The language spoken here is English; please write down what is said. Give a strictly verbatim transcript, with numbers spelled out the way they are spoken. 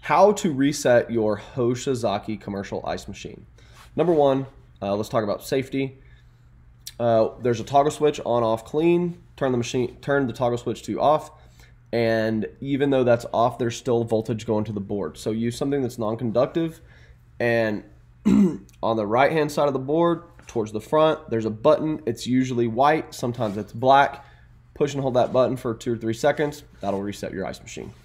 How to reset your Hoshizaki commercial ice machine. Number one, uh, let's talk about safety. Uh, there's a toggle switch on, off, clean. Turn the machine, turn the toggle switch to off, and even though that's off, there's still voltage going to the board. So use something that's non-conductive, and on the right-hand side of the board, towards the front, there's a button. It's usually white, sometimes it's black. Push and hold that button for two or three seconds. That'll reset your ice machine.